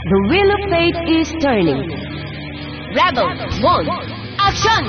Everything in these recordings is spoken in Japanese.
The wheel of fate is turning. Rebel 1. Action!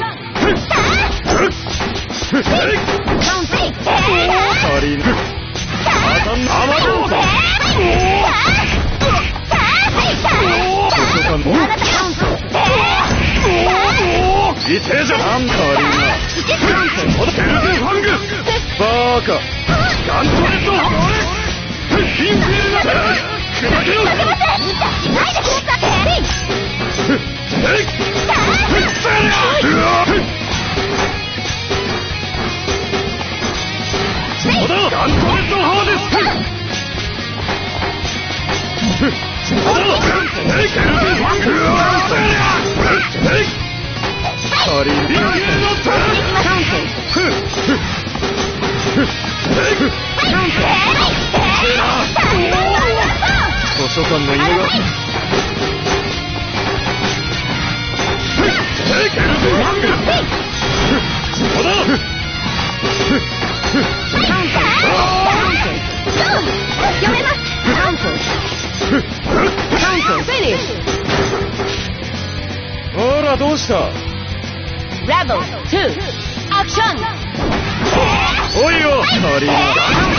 ほらどうした？ Rebel 2 Action! おいよカリーナ。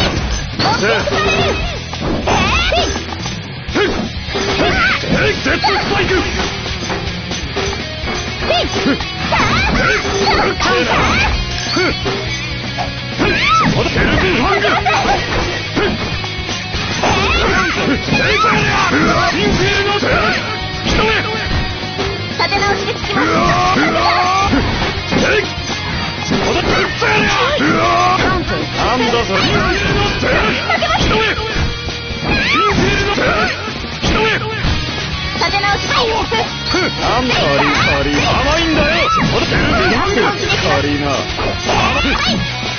ジェットスパイク。ケルビンファング。インフィールド。一目。 立て直しでつきます。 なんだそれ。なんだカリーナ甘いんだよ。カリーナ。